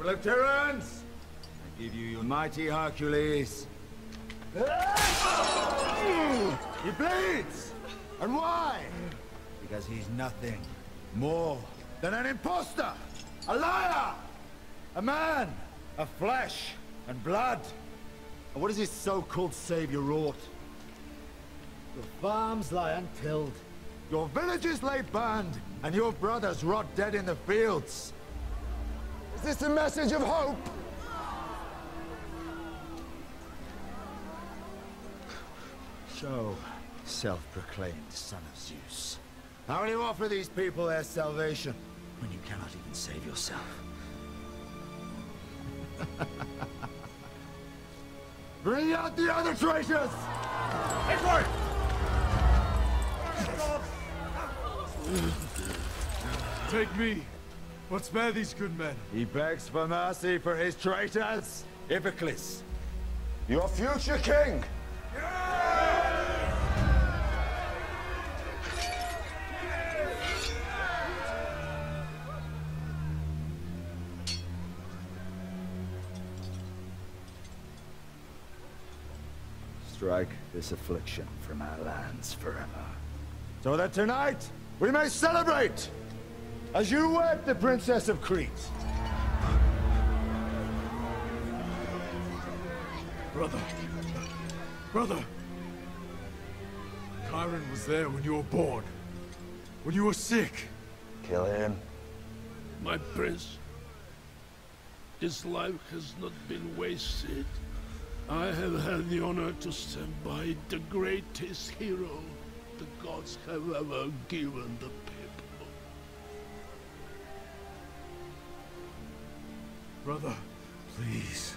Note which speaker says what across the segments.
Speaker 1: People of Tiryns, I give you your mighty Hercules. He bleeds! And why? Because he's nothing more than an imposter! A liar! A man of flesh and blood! And what has his so-called savior wrought? Your farms lie untilled, your villages lay burned, and your brothers rot dead in the fields. Is this a message of hope? So, self-proclaimed son of Zeus, how will you offer these people their salvation when you cannot even save yourself? Bring out the other traitors! Edward!
Speaker 2: Take me, but spare these good men.
Speaker 1: He begs for mercy for his traitors. Iphiclus, your future king! Strike this affliction from our lands forever. So that tonight, we may celebrate! As you wed the Princess of Crete.
Speaker 2: Brother. Brother. Chiron was there when you were born. When you were sick.
Speaker 1: Kill him.
Speaker 3: My prince, his life has not been wasted. I have had the honor to stand by the greatest hero the gods have ever given the people.
Speaker 2: Brother, please.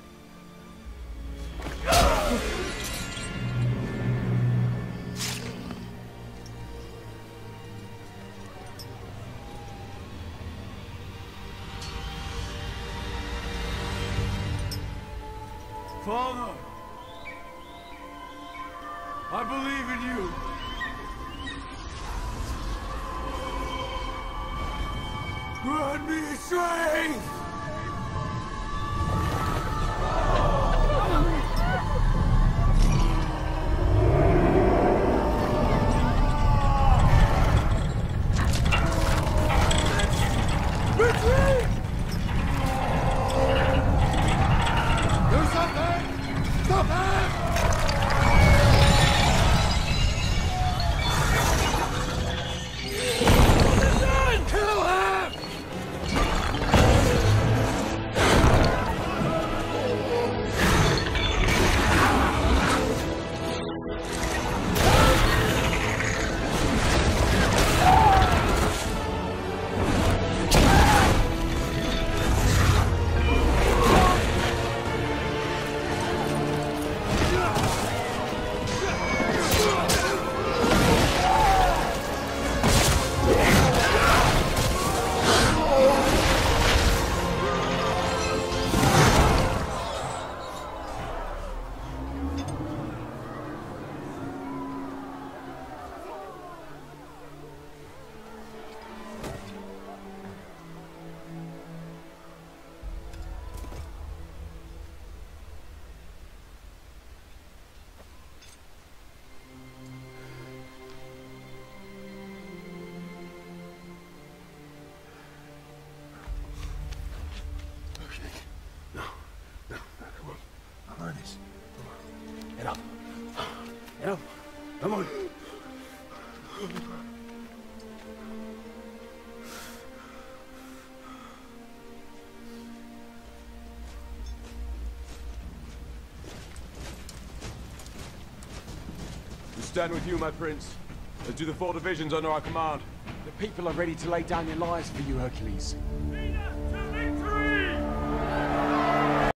Speaker 2: Father, I believe in you. Grant me strength! Retreat! Do something! Stop him! Kill him!
Speaker 3: Get up. Come on.
Speaker 4: We stand with you, my prince, as do the 4 divisions under our command.
Speaker 5: The people are ready to lay down their lives for you, Hercules.